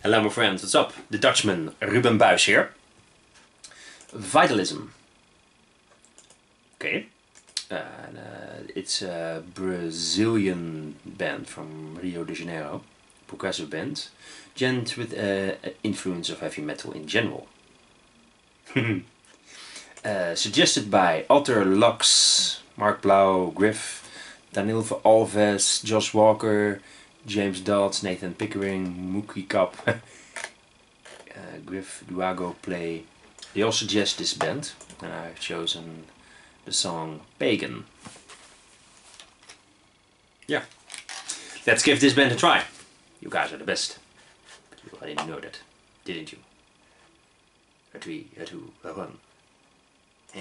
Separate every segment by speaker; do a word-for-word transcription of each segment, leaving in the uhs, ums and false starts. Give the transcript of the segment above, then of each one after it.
Speaker 1: Hello my friends, what's up? The Dutchman, Ruben Buys here. Vitalism. Okay. And, uh, it's a Brazilian band from Rio de Janeiro. Progressive band. Gent with uh, influence of heavy metal in general. uh, suggested by Alter Lux, Mark Blau, Griff, Daniel Alves, Josh Walker, James Dodds, Nathan Pickering, Mookie Cup, uh, Griff Duago play. They all suggest this band, and I've chosen the song Pagan. Yeah, let's give this band a try. You guys are the best. But you already know that, didn't you? A three, a two, a one. Eh.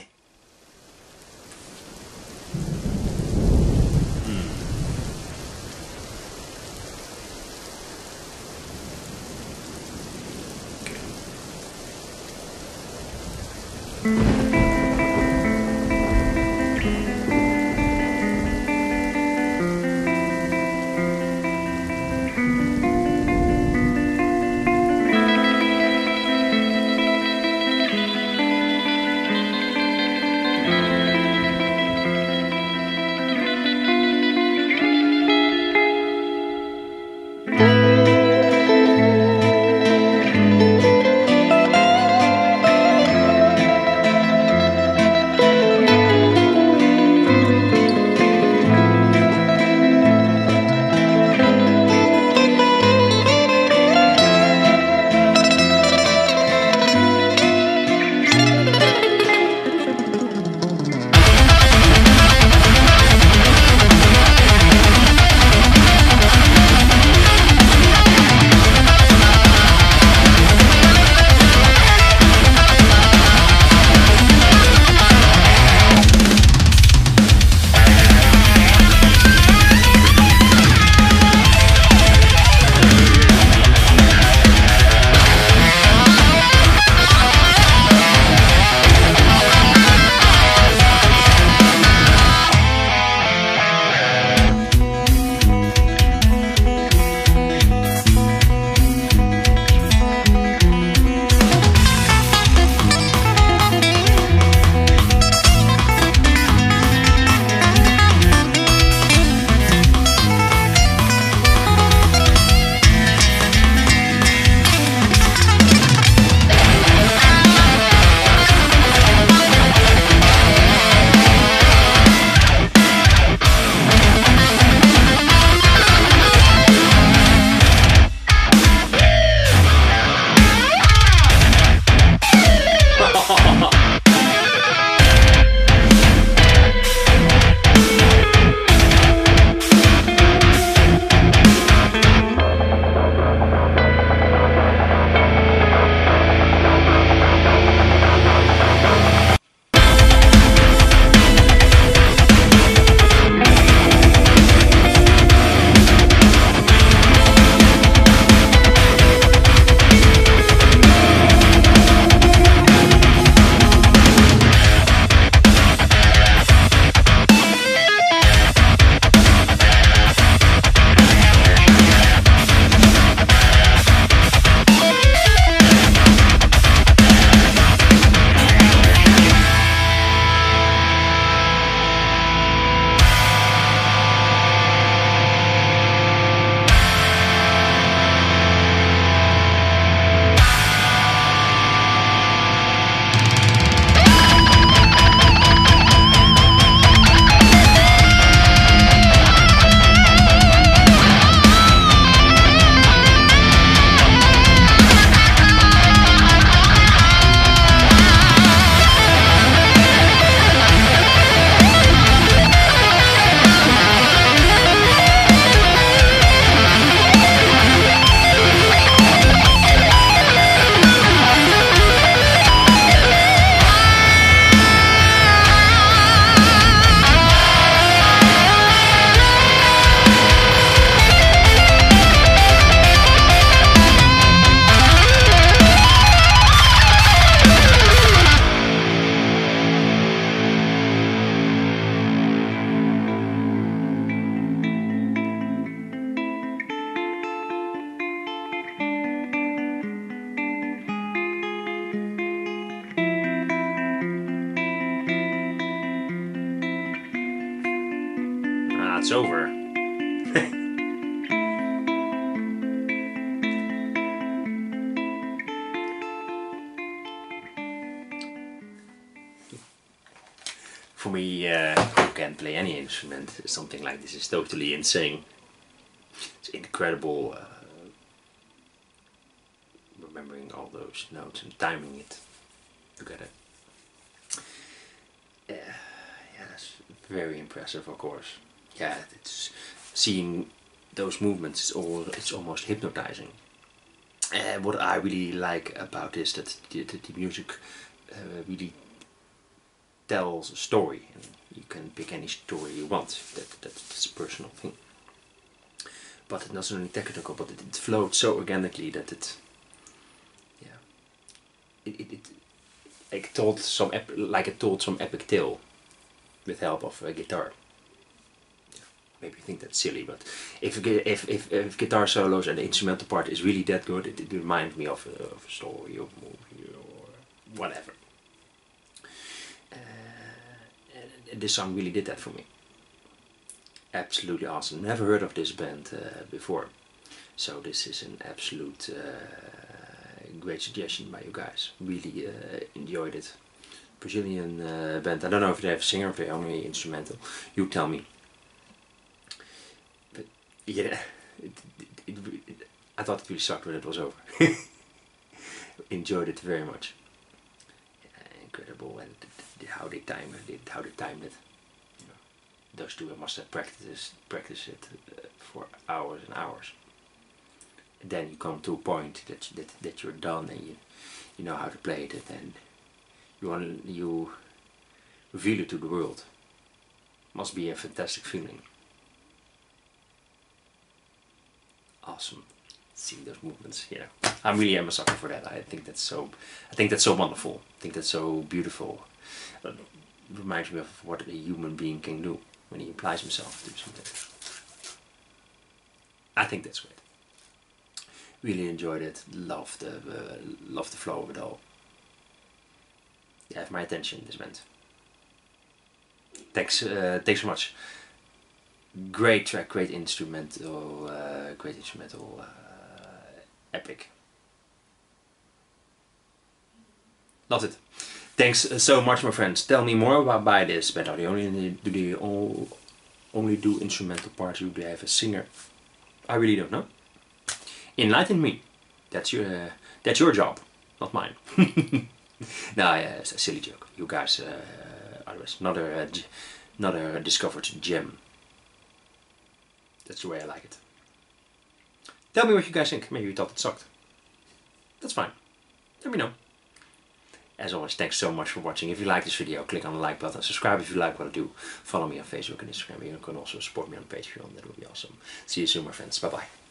Speaker 1: now it's over. For me, uh, who can't play any instrument, something like this is totally insane. It's incredible uh, remembering all those notes and timing it together. Uh, yeah, that's very impressive, of course. Yeah, it's seeing those movements. It's all it's almost hypnotizing. Uh, what I really like about this, that the, the, the music uh, really tells a story, and you can pick any story you want. That, that that's a personal thing. But it's not only technical, but it, it flowed so organically that it, yeah, it it, it like told some ep like it told some epic tale with help of a guitar. Yeah, maybe you think that's silly, but if if if, if guitar solos and the instrumental part is really that good, it, it reminds me of a, of a story, of a movie, or whatever. This song really did that for me. Absolutely awesome. Never heard of this band uh, before, so this is an absolute uh, great suggestion by you guys. Really uh, enjoyed it. Brazilian uh, band. I don't know if they have a singer or if they only instrumental. You tell me. But yeah, it, it, it, it, I thought it really sucked when it was over. Enjoyed it very much. Yeah, incredible, and how they time it, how they timed it. You know, those two must have practiced practiced it uh, for hours and hours. And then you come to a point that that that you're done and you you know how to play it, and then you want you reveal it to the world. Must be a fantastic feeling. Awesome. See those movements, you know. I really am a sucker for that. I think that's so. I think that's so wonderful. I think that's so beautiful. It reminds me of what a human being can do when he applies himself to something. I think that's great. Really enjoyed it. Loved the uh, loved the flow of it all. You have my attention, this band. Thanks, uh, thanks so much. Great track, great instrumental, uh, great instrumental, uh, epic. Loved it. Thanks so much, my friends. Tell me more about by this band. Are they only do they all only do instrumental parts? Do they have a singer? I really don't know. Enlighten me. That's your uh, that's your job, not mine. No, yeah, it's a silly joke. You guys uh, are the best. Another uh, another discovered gem. That's the way I like it. Tell me what you guys think. Maybe you thought it sucked. That's fine. Let me know. As always, thanks so much for watching. If you like this video, click on the like button. Subscribe if you like what I do. Follow me on Facebook and Instagram. You can also support me on Patreon. That would be awesome. See you soon, my friends. Bye bye.